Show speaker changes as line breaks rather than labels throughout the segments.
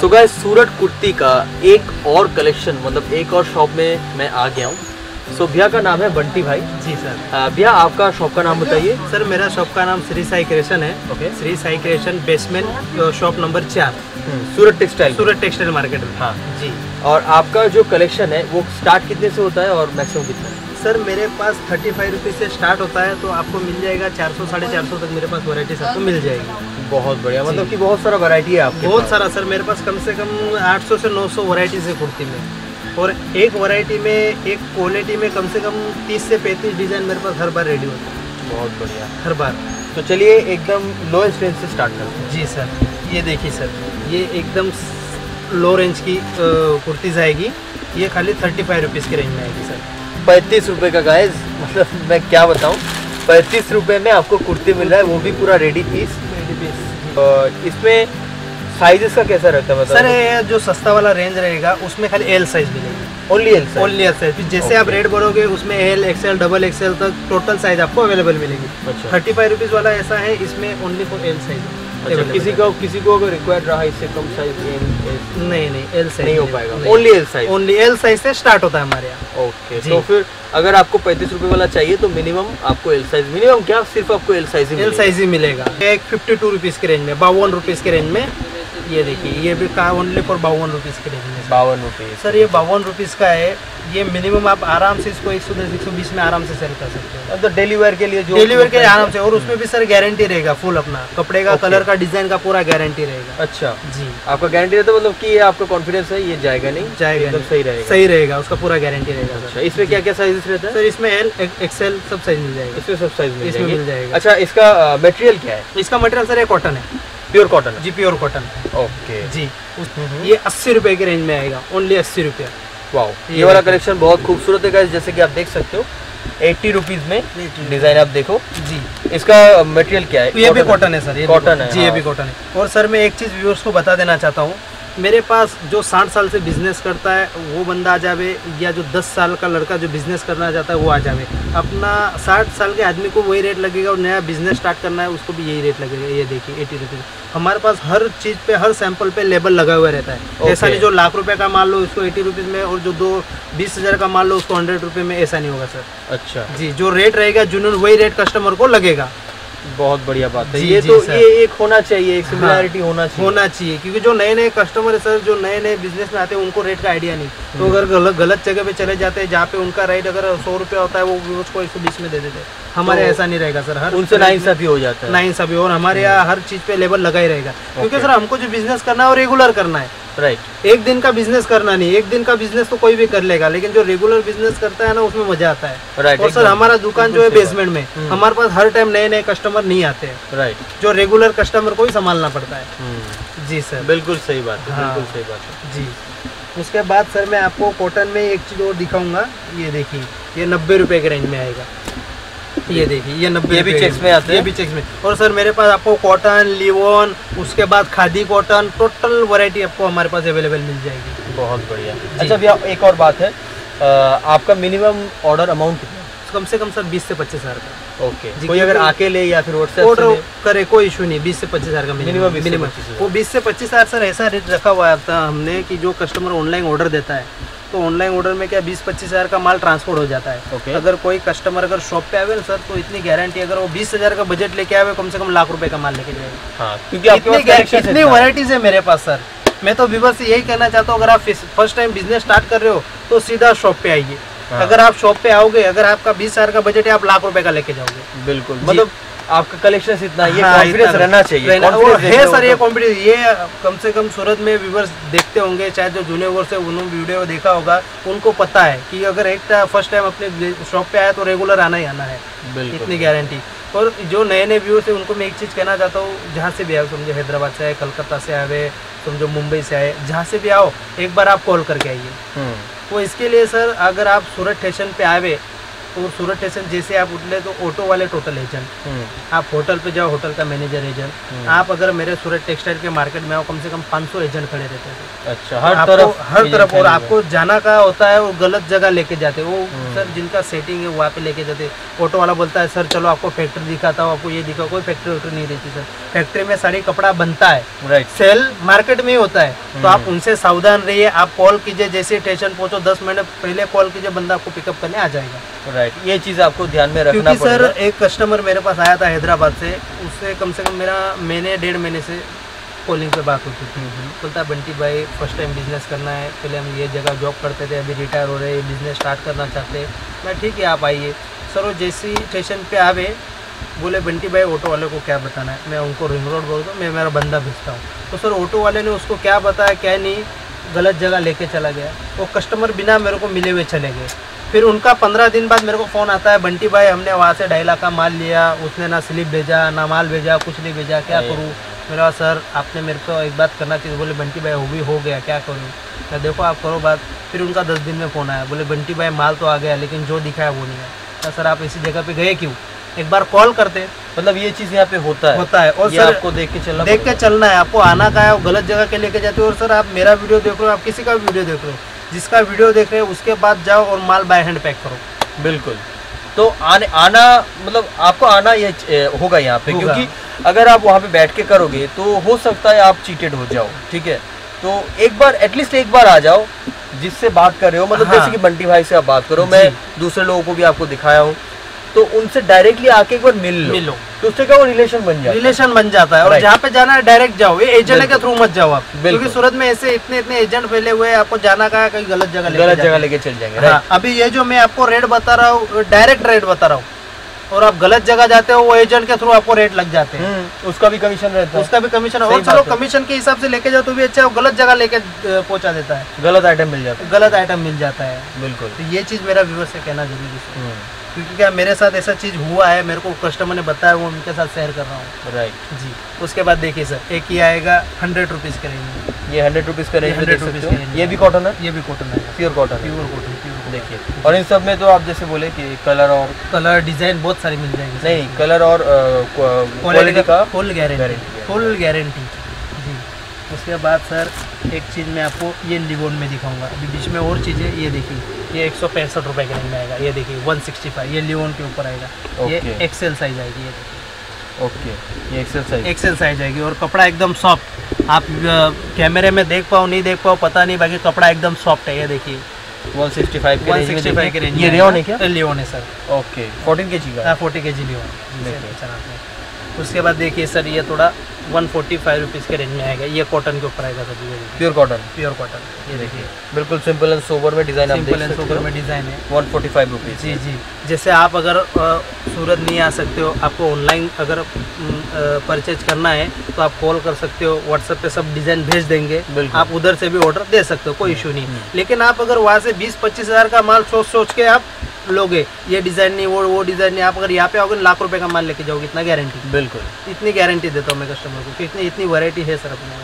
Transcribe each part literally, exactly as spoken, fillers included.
Guys सूरत कुर्ती का एक और कलेक्शन मतलब एक और शॉप में मैं आ गया हूँ। सो भैया का नाम है बंटी भाई।
जी सर।
भैया आपका शॉप का नाम बताइए।
सर मेरा शॉप का नाम श्री साई क्रिएशन है।
Okay.
Shri Sai creation basement shop number चार,
Surat textile
Surat textile market में।
हाँ
जी।
और आपका जो कलेक्शन है वो स्टार्ट कितने से होता है और मैक्सिमम कितना है?
सर मेरे पास थर्टी फाइव रुपीज़ से स्टार्ट होता है, तो आपको मिल जाएगा चार सौ साढ़े चार सौ तक मेरे पास वैरायटीज आपको मिल जाएगी।
बहुत बढ़िया, मतलब कि बहुत सारा वैरायटी है आपके
बहुत
पास।
सारा सर, मेरे पास कम से कम आठ सौ से नौ सौ वैरायटीज है कुर्ती में, और एक वैरायटी में एक क्वालिटी में कम से कम तीस से पैंतीस डिज़ाइन मेरे पास हर बार रेडी होता है।
बहुत बढ़िया,
हर बार।
तो चलिए एकदम लोएस्ट रेंज से स्टार्ट करते हैं।
जी सर, ये देखिए सर, ये एकदम लो रेंज की कुर्तीज आएगी। ये खाली थर्टी फाइव रुपीज़ की रेंज में आएगी सर।
पैंतीस रुपए का गाइस, मतलब मैं क्या बताऊं, पैंतीस रुपए में आपको कुर्ती मिल रहा है, वो भी पूरा रेडी पीस।
Ready piece.
और इसमें साइजेस का कैसा रहता है? मतलब
सर ये जो सस्ता वाला रेंज रहेगा उसमें खाली एल साइज मिलेगी।
Only L size?
Only L size. जैसे आप रेट बोलोगे उसमें एल, एक्सएल, डबल एक्सएल तक टोटल साइज आपको अवेलेबल मिलेगी।
अच्छा।
थर्टी फाइव रुपीज़ वाला ऐसा है, इसमें ओनली फॉर एल साइज।
अच्छा, किसी को किसी को अगर रिक्वायर्ड रहा इससे कम साइज
नहीं नहीं एल साइज
नहीं हो पाएगा, only L size.
Only L size से स्टार्ट होता है हमारे यहाँ।
ओके, तो फिर अगर आपको पैंतीस रुपए वाला चाहिए तो मिनिमम आपको एल साइज, मिनिमम क्या सिर्फ आपको एल साइज ही
एल साइज ही मिलेगा। एक फिफ्टी टू रुपीज़ के रेंज में, बावन रुपीज़ के रेंज में। ये देखिए, ये भी का ओनली फॉर बावन रुपीज़ के रेंज में।
बावन रुपीज़
सर ये बावन रुपीज़ का है। ये मिनिमम आप आराम से इसको एक सौ दस एक सौ बीस में आराम से सेल कर सकते हो।
तो डेली वेयर के लिए जो
डेली वेयर के लिए आराम से, और उसमें भी सर गारंटी रहेगा फुल, अपना कपड़े का, कलर का, डिजाइन का पूरा गारंटी रहेगा।
अच्छा
जी,
आपका गारंटी रहता है, मतलब कि ये आपका कॉन्फिडेंस है ये जाएगा नहीं?
जाएगा
एकदम सही रहेगा।
सही रहेगा, उसका पूरा गारंटी रहेगा।
अच्छा, इसमें क्या क्या साइजेस रहता है?
सर इसमें एल, एक्सएल सब साइज मिल जाएगा।
इसमें सब साइज
इसमें मिल जाएगा।
अच्छा, इसका मटेरियल क्या है?
इसका मटेरियल सर ये कॉटन है,
प्योर कॉटन?
जी प्योर कॉटन।
ओके जी।
ये अस्सी रुपए की रेंज में आएगा, ओनली अस्सी रुपया।
वाओ, ये वाला कलेक्शन बहुत खूबसूरत है गाइस, जैसे कि आप देख सकते हो अस्सी रुपीस में डिजाइन आप देखो जी। इसका मटेरियल क्या है?
ये भी कॉटन है सर, ये
कॉटन है
जी, ये भी कॉटन है। और सर मैं एक चीज़ व्यूअर्स को बता देना चाहता हूँ, मेरे पास जो साठ साल से बिजनेस करता है वो बंदा आ जावे, या जो दस साल का लड़का जो बिजनेस करना चाहता है वो आ जावे। अपना साठ साल के आदमी को वही रेट लगेगा, और नया बिजनेस स्टार्ट करना है उसको भी यही रेट लगेगा। ये देखिए एटी रुपीज़। हमारे पास हर चीज़ पे, हर सैंपल पे लेबल लगा हुआ रहता है। ऐसा नहीं जो लाख रुपए का मान लो उसको एटी रुपीज़ में, और जो दो बीस हज़ार का मान लो उसको हंड्रेड रुपये में, ऐसा नहीं होगा सर।
अच्छा
जी, जो रेट रहेगा जुनून वही रेट कस्टमर को लगेगा।
बहुत बढ़िया बात है।
जी,
ये
जी,
तो
सर।
ये एक होना चाहिए, एक सिमिलैरिटी हाँ, होना चाहिए
होना चाहिए क्योंकि जो नए नए कस्टमर है सर, जो नए नए बिजनेस में आते हैं उनको रेट का आइडिया नहीं, तो अगर गलत गलत जगह पे चले जाते हैं जहाँ पे उनका रेट अगर सौ रुपया होता है वो उसको एक सौ बीस में दे देते हैं। हमारे ऐसा नहीं रहेगा सर, हर
उनसे नाइंसाफी हो जाता है।
नाइंसाफी, और हमारे यहाँ हर चीज़ पे लेवल लगा ही रहेगा, क्योंकि सर हमको जो बिजनेस करना है वो रेगुलर करना है।
राइट।
एक दिन का बिजनेस करना नहीं, एक दिन का बिजनेस तो कोई भी कर लेगा, लेकिन जो रेगुलर बिजनेस करता है ना उसमें मजा आता है।
राइट।
और सर हमारा दुकान जो है बेसमेंट में, हमारे पास हर टाइम नए नए कस्टमर नहीं आते हैं।
राइट।
जो रेगुलर कस्टमर को ही संभालना पड़ता है। जी सर,
बिल्कुल सही बात है।
हाँ,
बिल्कुल सही बात है
जी। उसके बाद सर मैं आपको कॉटन में एक चीज़ और दिखाऊंगा। ये देखिए, ये नब्बे रुपए के रेंज में आएगा। ये देखिए, ये नब्बे,
ये भी चेक्स में आते हैं?
ये भी चेक्स में। और सर मेरे पास आपको कॉटन, लिवोन, उसके बाद खादी कॉटन, टोटल वैरायटी आपको हमारे पास अवेलेबल मिल जाएगी।
बहुत बढ़िया। अच्छा भैया एक और बात है, आ, आपका मिनिमम ऑर्डर अमाउंट कितना?
कम से कम सर बीस से पच्चीस हज़ार का।
ओके, कोई अगर आके ले या फिर व्हाट्सएप
ऑर्डर करे कोई इशू नहीं, बीस से पच्चीस हज़ार का मिनिमम। मिनिमम वो बीस से पच्चीस हज़ार सर ऐसा रेट रखा हुआ था हमने कि जो कस्टमर ऑनलाइन ऑर्डर देता है तो ऑनलाइन ऑर्डर में क्या बीस पच्चीस हज़ार का माल ट्रांसपोर्ट हो जाता है।
okay.
अगर कोई कस्टमर अगर शॉप पे आवे ना सर, तो इतनी गारंटी, अगर वो बीस हज़ार का बजट लेके आवे कम से कम लाख रुपए का माल लेके जाएगा।
हाँ, क्योंकि आपके पास
इतनी वैरायटीज है मेरे पास सर। मैं तो व्यूअर्स से यही कहना चाहता हूँ, अगर आप फर्स्ट टाइम बिजनेस स्टार्ट कर रहे हो तो सीधा शॉप पे आइए। हाँ। अगर आप शॉप पे आओगे, अगर आपका बीस हज़ार का बजट है, आप लाख रुपए का लेके जाओगे।
बिल्कुल, मतलब आपका कलेक्शन इतना, ये
हाँ,
कॉन्फिडेंस रहना चाहिए।
है सर ये कॉन्फिडेंस, ये कम से कम सूरत में व्यूअर्स देखते होंगे, चाहे जो जूने वर्ष से उन्होंने वीडियो देखा होगा उनको पता है कि अगर एक फर्स्ट टाइम अपने शॉप पे आया तो रेगुलर आना ही आना है। इतनी गारंटी। और जो नए नए व्यूअर्स है उनको मैं एक चीज़ कहना चाहता हूँ, जहाँ से भी आओ, समझो हैदराबाद से आए, कलकत्ता से आए, समझो मुंबई से आए, जहाँ से भी आओ एक बार आप कॉल करके आइए। वो इसके लिए सर, अगर आप सूरत स्टेशन पे आवे और सूरत स्टेशन जैसे आप उतरे तो ऑटो वाले टोटल एजेंट, आप होटल पे जाओ होटल का मैनेजर एजेंट, आप अगर मेरे सूरत टेक्सटाइल के मार्केट में आओ कम से कम पाँच सौ एजेंट खड़े रहते थे।
अच्छा, हर तरफ
हर तरफ। और आपको जाना का होता है वो गलत जगह लेके जाते, वो सर जिनका सेटिंग है वहाँ पे लेके जाते। ऑटो वाला बोलता है सर चलो आपको फैक्ट्री दिखाता हूँ, आपको ये दिखाओ, कोई फैक्ट्री वैक्ट्री नहीं रहती सर। फैक्ट्री में साड़ी कपड़ा बनता है, राइट, सेल मार्केट में ही होता है। तो आप उनसे सावधान रहिए, आप कॉल कीजिए, जैसे स्टेशन पहुंचो दस मिनट पहले कॉल कीजिए, बंदा आपको पिकअप करने आ जाएगा। राइट, ये चीज़ आपको ध्यान में रखना पड़ेगा। सर एक कस्टमर मेरे पास आया था हैदराबाद से, उससे कम से कम मेरा महीने डेढ़ महीने से कॉलिंग पे बात होती थी। बोलता बंटी भाई फर्स्ट टाइम बिजनेस करना है, पहले हम ये जगह जॉब करते थे, अभी रिटायर हो रहे हैं, बिजनेस स्टार्ट करना चाहते हैं। मैं ठीक है आप आइए। सर वो जैसे स्टेशन पे आवे बोले बंटी भाई ऑटो वाले को क्या बताना है, मैं उनको रिंग रोड बोल दूँ, मैं मेरा बंदा भेजता हूँ। तो सर ऑटो वाले ने उसको क्या बताया क्या नहीं, गलत जगह लेके चला गया। वो कस्टमर बिना मेरे को मिले हुए चले गए। फिर उनका पंद्रह दिन बाद मेरे को फ़ोन आता है बंटी भाई हमने वहाँ से ढाई लाख का माल लिया, उसने ना स्लिप भेजा ना माल भेजा, कुछ नहीं भेजा, क्या करूँ। मेरा सर आपने मेरे को एक बात करना चाहिए। बोले बंटी भाई वो भी हो गया, क्या करूँ। मैं देखो आप करो बात। फिर उनका दस दिन में फ़ोन आया, बोले बंटी भाई माल तो आ गया लेकिन जो दिखाया वो नहीं है। सर आप इसी जगह पे गए क्यों, एक बार कॉल करते। मतलब ये चीज़ यहाँ पे होता है होता है और सर आपको देख के चलना देख के चलना है, आपको आना का है, गलत जगह के लेके जाते हो। और सर आप मेरा वीडियो देख रहे हो, आप किसी का भी वीडियो देख रहे हो, जिसका वीडियो देख रहे हो उसके बाद जाओ और माल बाय हैंड पैक करो। बिल्कुल। तो आने आना मतलब आपको आना ये होगा यहाँ पे, क्योंकि अगर आप वहाँ पे बैठ के करोगे तो हो सकता है आप चीटेड हो जाओ। ठीक है, तो एक बार एटलीस्ट एक बार आ जाओ, जिससे बात कर रहे हो, मतलब हाँ। जैसे कि बंटी भाई से आप बात करो, मैं दूसरे लोगों को भी आपको दिखाया हूँ, तो उनसे डायरेक्टली आके एक बार मिल लो, मिलो तो उससे क्या वो रिलेशन बन जाता है रिलेशन बन जाता है। और जहाँ पे जाना है डायरेक्ट जाओ, ये एजेंट के थ्रू मत जाओ आप, क्योंकि सूरत में ऐसे इतने इतने एजेंट फैले हुए हैं, आपको जाना का कहीं गलत जगह गलत जगह लेके चल जाएंगे। हाँ, अभी ये जो मैं आपको रेट बता रहा हूँ डायरेक्ट रेट बता रहा हूँ, और आप गलत जगह जाते हो वो एजेंट के थ्रू आपको रेट लग जाते हैं, उसका भी कमीशन रहता है, उसका भी कमीशन। और चलो कमीशन के हिसाब से लेके जाओ तो भी अच्छा है, गलत जगह लेके पहुंचा देता है, गलत आइटम मिल जाता है, गलत आइटम मिल जाता है। बिल्कुल, तो ये चीज़ मेरा व्यूअर से कहना जरूरी है, क्योंकि क्या मेरे साथ ऐसा चीज़ हुआ है, मेरे को कस्टमर ने बताया, वो उनके साथ शेयर कर रहा हूँ। राइट जी। उसके बाद देखिए सर, एक ये आएगा हंड्रेड रुपीज़ का रेंज, ये हंड्रेड रुपीज़ का रेंज, हंड्रेड रुपीज़ का रेंज। ये भी कॉटन है, ये भी कॉटन है, pure cotton, pure cotton, pure. देखिए, और इन सब में तो आप जैसे बोले कि कलर और कलर डिज़ाइन बहुत सारी मिल जाएंगी। नहीं, कलर और क्वालिटी का फुल गारंटी, फुल गारंटी जी। उसके बाद सर एक चीज़ मैं आपको ये लिवोन में दिखाऊंगा, अभी बीच में और चीज़ें, ये देखिए, ये एक सौ पैंसठ रुपये के रेंज में आएगा, ये देखिए वन सिक्सटी फाइव, ये लिवोन के ऊपर आएगा, ये एक्सेल साइज आएगी, ये देखिए। ओके, ये एक्सेल साइज, एक्सेल साइज आएगी, और कपड़ा एकदम सॉफ्ट, आप कैमरे में देख पाओ नहीं देख पाओ पता नहीं, बाकी कपड़ा एकदम सॉफ्ट है। ये देखिए वन सिक्सटी फाइव के रेंज में, के रेंज। ये लियोन है क्या? लियोन है सर। ओके, फोर्टीन के जी का, फोर्टी के जी लियोन। उसके बाद देखिए सर, ये थोड़ा वन फोर्टी फाइव रुपीज़ के रेंज में आएगा, ये कॉटन के ऊपर आएगा सर, ये प्योर कॉटन, प्योर कॉटन। ये देखिए बिल्कुल सिंपल एंड सोबर में डिज़ाइन, सिंपल एंड सोबर में डिज़ाइन है, वन फोर्टी फाइव रुपीज़। जी जी। जैसे आप अगर सूरत नहीं आ सकते हो, आपको ऑनलाइन अगर परचेज करना है तो आप कॉल कर सकते हो, व्हाट्सएप पे सब डिज़ाइन भेज देंगे, आप उधर से भी ऑर्डर दे सकते हो, कोई इशू नहीं। लेकिन आप अगर वहाँ से बीस पच्चीस हज़ार का माल सोच सोच के आप लोगे, ये डिज़ाइन नहीं वो वो डिज़ाइन नहीं, आप अगर यहाँ पे आओगे लाख रुपए का माल लेके जाओगे, इतना गारंटी। बिल्कुल, इतनी गारंटी देता हूँ मैं कस्टमर को, इतनी इतनी वैरायटी है सर अपने।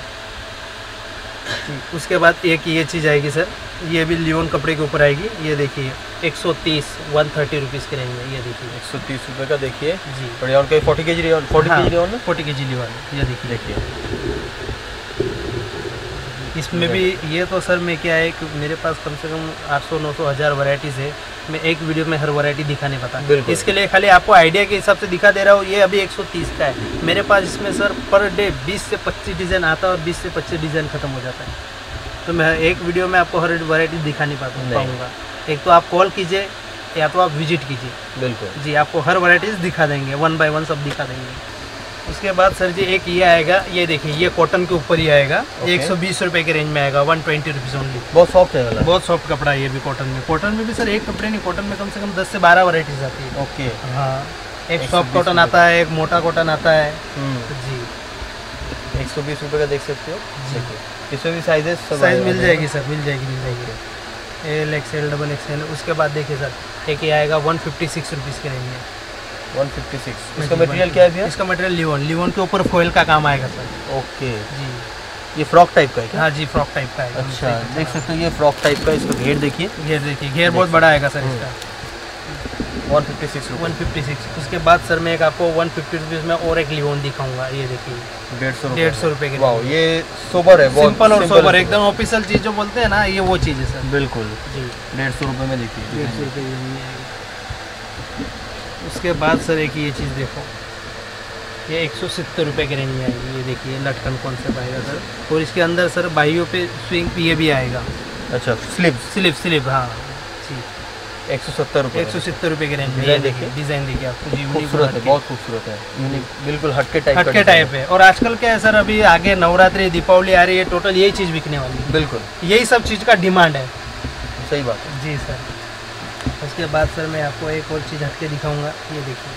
उसके बाद एक ये चीज़ आएगी सर, ये भी लियोन कपड़े के ऊपर आएगी, ये देखिए एक सौ तीस, वन थर्टी रुपीज़ के रेंज में, ये देखिए एक सौ तीस रुपये का, देखिए जी। बढ़िया, उनका फोर्टी के जी लियोन, फोर्टी के जी लियोन, फोर्टी के जी लियोन, ये देखिए देखिए। इसमें भी ये तो सर मैं क्या है कि मेरे पास कम से कम आठ सौ नौ सौ हज़ार वैरायटीज़ है, मैं एक वीडियो में हर वैरायटी दिखा नहीं पाता, इसके लिए खाली आपको आइडिया के हिसाब से दिखा दे रहा हूँ। ये अभी एक सौ तीस का है मेरे पास, इसमें सर पर डे बीस से पच्चीस डिज़ाइन आता है और बीस से पच्चीस डिज़ाइन खत्म हो जाता है, तो मैं एक वीडियो में आपको हर वैरायटी दिखा नहीं पाता पाऊँगा। एक तो आप कॉल कीजिए या तो आप विजिट कीजिए। बिल्कुल जी, आपको हर वैराइटीज़ दिखा देंगे, वन बाय वन सब दिखा देंगे। उसके बाद सर जी एक ये आएगा, ये देखिए ये कॉटन के ऊपर ही आएगा, एक सौ बीस रुपये के रेंज में आएगा, वन ट्वेंटी रुपीज़ ओनली। बहुत सॉफ्ट है वाला, बहुत सॉफ्ट कपड़ा है ये भी कॉटन में। कॉटन में भी सर एक कपड़े नहीं, कॉटन में कम से कम दस से बारह वैराइटीज आती है। ओके हाँ, एक सॉफ्ट कॉटन आता है, एक मोटा कॉटन आता है जी। एक सौ बीस रुपये का देख सकते हो जी। इसमें भी साइजेस साइज मिल जाएगी सर, मिल जाएगी मिल जाएगी एल एक्सएल डबल एक्सएल। उसके बाद देखिए सर एक ये आएगा वन फिफ्टी सिक्स रुपीज़ के रेंज में, वन फिफ्टी सिक्स। इसका मटेरियल क्या है भैया? इसका मटेरियल लियोन, लियोन के ऊपर फॉइल का काम आएगा सर। ओके जी, ये फ्रॉक टाइप का है क्या? हाँ जी, फ्रॉक टाइप का है। अच्छा, देख सकते हो ये फ्रॉक टाइप का, इसका घेर देखिए, घेर देखिए, घेर बहुत बड़ा आएगा सर इसका।
One fifty six
one fifty six. उसके बाद सर मैं एक आपको वन फिफ्टी रुपीज़ में और एक लियोन दिखाऊंगा, ये देखिए
डेढ़ सौ
डेढ़ सौ रुपये के।
वाह, ये सोबर है, बहुत
सिंपल और सोबर, एकदम ऑफिशियल चीज़ जो बोलते हैं ना, ये वो चीज़ है सर।
बिल्कुल
जी,
डेढ़ सौ रुपये में देखिए,
डेढ़ सौ रुपये ये आएगा। उसके बाद सर एक ये चीज़ देखो, ये एक सौ सत्तर रुपये के रेंज में आएगी, ये देखिए लटकन कॉन्सेप्ट आएगा सर। और इसके अंदर सर बाहियों पे स्विंग ये भी आएगा।
अच्छा, स्लिप
स्लिप स्लिप हाँ जी,
एक सौ सत्तर रुपये
एक सौ सत्तर रुपये के रेंज में।
डिज़ाइन देखिए,
डिज़ाइन देखिए आपको जी,
खूबसूरत है, बहुत खूबसूरत है, यूनिक, बिल्कुल हटके टाइप
हटके टाइप है। और आजकल क्या है सर, अभी आगे नवरात्रि दीपावली आ रही है, टोटल यही चीज़ बिकने वाली है।
बिल्कुल
यही सब चीज़ का डिमांड है।
सही बात है
जी सर। उसके बाद सर मैं आपको एक और चीज़ हटके दिखाऊंगा, ये देखिए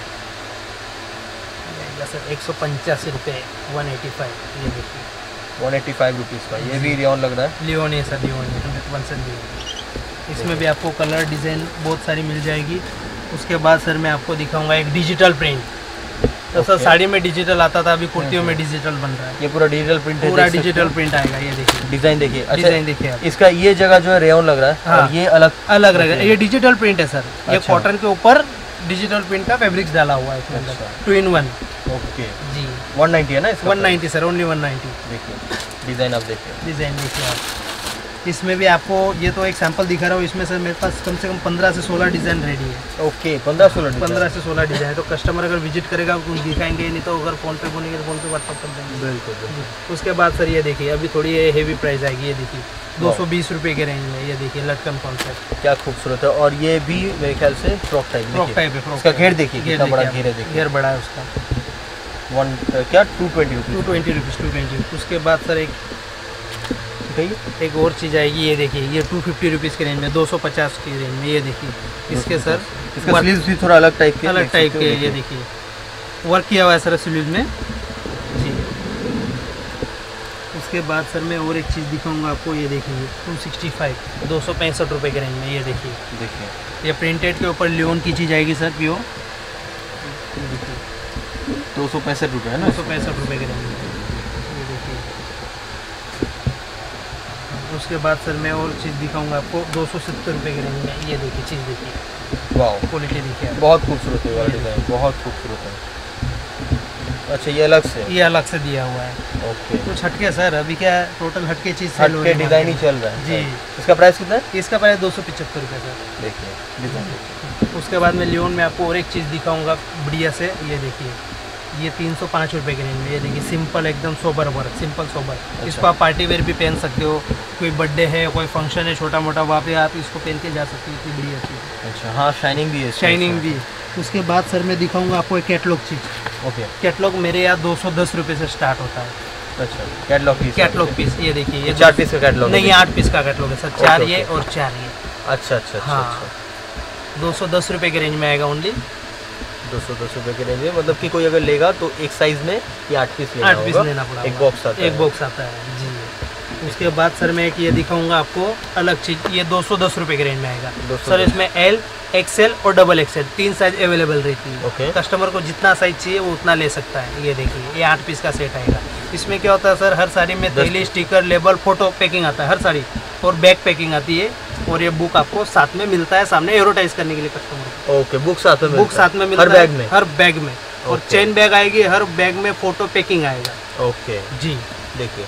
सर एक सौ पंचासी रुपये वन एटी फाइव, ये देखिए
वन एटी फाइव रुपीज़ का, ये भी रेयन लग रहा है।
लियोन है सर, लियोन है, हंड्रेड परसेंट लियोन। इसमें भी आपको कलर डिज़ाइन बहुत सारी मिल जाएगी। उसके बाद सर मैं आपको दिखाऊंगा एक डिजिटल प्रिंट। तो सर साड़ी में डिजिटल आता था, अभी कुर्तियों में डिजिटल बन रहा है।
ये पूरा डिजिटल प्रिंट है,
पूरा डिजिटल प्रिंट आएगा, ये देखिए
डिज़ाइन देखिए। अच्छा,
डिज़ाइन देखिए आप।
इसका ये जगह जो है रेयन लग रहा है,
हाँ,
और ये अलग
अलग रहेगा। ये डिजिटल प्रिंट है सर, ये
अच्छा।
कॉटन के ऊपर डिजिटल प्रिंट का फैब्रिक्स डाला हुआ है इसमें अंदर,
अच्छा।
Two in one.
ओके
जी,
वन नाइन्टी है ना इसका?
One ninety sir, only one ninety.
देखिए डिज़ाइन आप देखिए,
डिज़ाइन देखिए आप। इसमें भी आपको, ये तो एक सैंपल दिखा रहा हूँ, इसमें सर मेरे पास कम से कम पंद्रह से सोलह डिज़ाइन रेडी है।
ओके, पंद्रह सोलह
पंद्रह से सोलह डिज़ाइन है। तो कस्टमर अगर विजिट करेगा तो दिखाएंगे, नहीं तो अगर फ़ोन पे बोलेंगे तो फ़ोन पे व्हाट्सअप कर देंगे।
बिल्कुल बिल्कुल।
उसके बाद सर ये देखिए, अभी थोड़ी ये हेवी प्राइस आएगी, ये देखिए दो सौ बीस रुपये के रेंज में, ये देखिए लटकन कॉन्सेप्ट,
क्या खूबसूरत है। और ये भी मेरे ख्याल से फ्रॉक टाइप
फ्रॉक टाइप है। फ्रॉक
इसका घेर देखिए, कितना बड़ा
घेर
घेर है, देखिए
घेर बड़ा है उसका।
वन क्या two twenty rupees
two twenty rupees two twenty. उसके बाद सर एक
दिखाइए,
एक और चीज़ आएगी, ये देखिए ये टू फिफ्टी रुपीज़ के रेंज में, दो सौ पचास की रेंज में, ये देखिए इसके सर
इसका स्लीव्स भी थोड़ा अलग टाइप के,
अलग टाइप के, ये देखिए वर्क किया हुआ है सर स्लीव में जी। उसके बाद सर मैं और एक चीज़ दिखाऊंगा आपको, ये देखिए टू सिक्सटी फाइव, दो सौ पैंसठ रुपये के रेंज में, ये देखिए
देखिए
ये प्रिंटेड के ऊपर लियोन की चीज़ आएगी सर, प्योर।
दो सौ पैंसठ रुपये है ना,
दो सौ पैंसठ रुपये के रेंज में, ये देखिए। उसके बाद सर मैं और चीज़ दिखाऊंगा आपको, दो सौ सत्तर रुपये के रेंज में, ये देखिए चीज़ देखिए,
वाह
क्वालिटी देखिए आप।
बहुत खूबसूरत है वाला डिज़ाइन, बहुत खूबसूरत है। अच्छा, ये अलग से,
ये अलग से दिया हुआ है।
ओके,
कुछ हटके सर, अभी क्या है टोटल हटके चीज़ सेल हो
हटके
रही है
डिज़ाइन ही
मार्केट
चल रहा है
जी।
इसका प्राइस कितना है?
इसका प्राइस दो सौ पचहत्तर रुपये सर।
देखिए डिज़ाइन देखिए।
उसके बाद में लियोन में आपको और एक चीज़ दिखाऊंगा बढ़िया से, ये देखिए ये तीन सौ पाँच रुपये के रेंज में, ये देखिए सिंपल एकदम सोबर वर्क, सिंपल सोबर। इसको आप पार्टी वेयर भी पहन सकते हो, कोई बर्थडे है, कोई फंक्शन है छोटा मोटा, वहाँ पे आप इसको पहन के जा सकते हो, इतनी बढ़िया चीज़।
अच्छा हाँ, शाइनिंग भी है,
शाइनिंग भी। उसके बाद सर मैं दिखाऊंगा आपको एक कैटलॉग चीज़।
ओके,
कैटलॉग मेरे यहाँ दो सौ दस रुपये से स्टार्ट होता है।
अच्छा कैटलॉग पीस,
कैटलॉग पीस, ये देखिए ये
चार पीस का कैटलॉग
नहीं, आठ पीस का कैटलॉग है सर, चार ये और चार ये।
अच्छा अच्छा अच्छा,
हाँ, दो सौ दस रुपये के रेंज में आएगा ओनली।
दो सौ दस रुपये के रेंज में, मतलब कि कोई अगर लेगा तो एक साइज में ये आठ पीस लेना
आठ पीस
होगा,
लेना पड़ा,
एक बॉक्स आता है,
एक बॉक्स आता है जी। उसके बाद सर मैं एक ये दिखाऊंगा आपको अलग चीज़, ये दो सौ दस रुपये के रेंज में आएगा सर। इसमें एल, एक्सएल और डबल एक्सएल तीन साइज अवेलेबल रहती है।
ओके,
कस्टमर को जितना साइज चाहिए वो उतना ले सकता है। ये देखिए ये आठ पीस का सेट आएगा। इसमें क्या होता है सर, हर साड़ी में थैली, स्टिकर, लेबल, फोटो पैकिंग आता है हर साड़ी, और बैग पैकिंग आती है, और ये बुक आपको साथ में मिलता है सामने एडवर्टाइज करने के लिए कस्टमर को।
ओके, बुक साथ में,
बुक साथ में मिलता
हर
है
बैग में,
हर बैग में। और चेन बैग आएगी, हर बैग में फोटो पैकिंग आएगा।
ओके
जी
देखिए।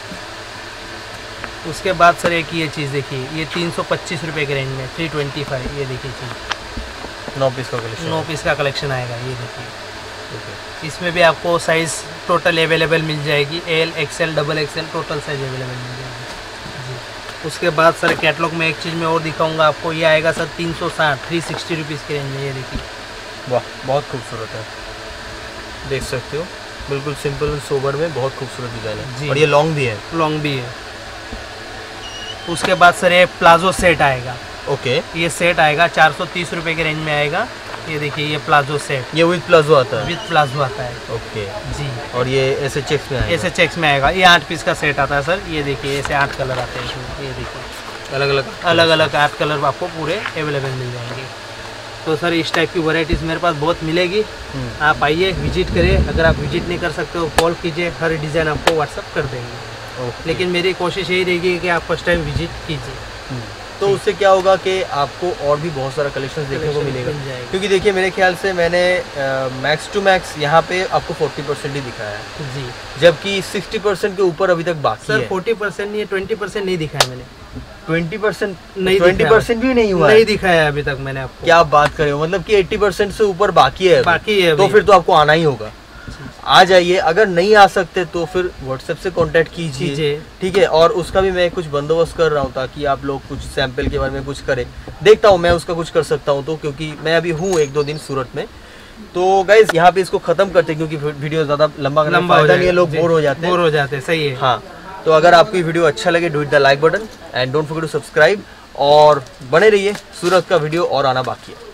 उसके बाद सर एक ये चीज़ देखिए, ये तीन सौ पच्चीस रुपये के रेंज में, थ्री ट्वेंटी फाइव, ये देखिए चीज़,
नौ पीस का कलेक्शन,
नौ पीस का कलेक्शन आएगा, ये देखिए। इसमें भी आपको साइज़ टोटल अवेलेबल मिल जाएगी, L, XL, double XL, total size available मिल जाएगी जी। उसके बाद सर कैटलॉग में एक चीज़ मैं और दिखाऊंगा आपको, ये आएगा सर तीन सौ साठ, थ्री सिक्सटी रुपीज़ के रेंज में, ये देखिए।
वाह बहुत खूबसूरत है, देख सकते हो, बिल्कुल सिंपल सोबर में बहुत खूबसूरत डिज़ाइन है जी। और ये लॉन्ग भी है,
लॉन्ग भी है। उसके बाद सर ये प्लाजो सेट आएगा।
ओके,
ये सेट आएगा चार सौ तीस रुपये के रेंज में आएगा। ये देखिए ये प्लाजो सेट,
ये विद प्लाजो आता है,
विद प्लाजो आता है।
ओके
जी।
और ये ऐसे चेक्स में आएगा,
ऐसे चेक्स में आएगा। ये आठ पीस का सेट आता है सर। ये देखिए ऐसे आठ कलर आते हैं इसमें, ये देखिए
अलग अलग
अलग अलग आठ कलर आपको पूरे अवेलेबल मिल जाएंगे। तो सर इस टाइप की वैरायटीज़ मेरे पास बहुत मिलेगी, आप आइए विजिट करें। अगर आप विजिट नहीं कर सकते हो कॉल कीजिए, हर डिज़ाइन आपको व्हाट्सअप कर देंगे।
ओके।
लेकिन मेरी कोशिश यही रहेगी कि आप फर्स्ट टाइम विजिट कीजिए।
तो उससे क्या होगा कि आपको और भी बहुत सारा कलेक्शन देखने को मिलेगा। क्योंकि देखिए मेरे ख्याल से मैंने मैक्स टू मैक्स यहाँ पे आपको चालीस परसेंट ही दिखाया है
जी,
जबकि साठ परसेंट के ऊपर अभी तक बाकी
सर
है।
चालीस परसेंट नहीं, बीस परसेंट नहीं दिखाया मैंने।
ट्वेंटी परसेंट
नहीं
ट्वेंटी परसेंट भी नहीं हुआ
नहीं
है।
दिखाया अभी तक मैंने आपको।
क्या आप बात कर रहे हो, मतलब कि अस्सी परसेंट से ऊपर बाकी है अभी।
बाकी है
तो
अभी।
फिर तो आपको आना ही होगा, आ जाइए। अगर नहीं आ सकते तो फिर व्हाट्सएप से कांटेक्ट कीजिए,
कीजिए।
ठीक है। और उसका भी मैं कुछ बंदोबस्त कर रहा हूँ ताकि आप लोग कुछ सैंपल के बारे में कुछ करें, देखता हूँ मैं उसका कुछ कर सकता हूँ तो, क्योंकि मैं अभी हूँ एक दो दिन सूरत में। तो गाइज यहाँ पे इसको खत्म करते हैं क्योंकि वीडियो ज्यादा लंबा करने
लंबा
फायदा नहीं है, लोग बोर हो जाते हैं।
बोर हो जाते हैं, सही है।
हाँ, तो अगर आपको ये वीडियो अच्छा लगे do it the like button and don't forget to subscribe, और बने रहिए, सूरत का वीडियो और आना बाकी है।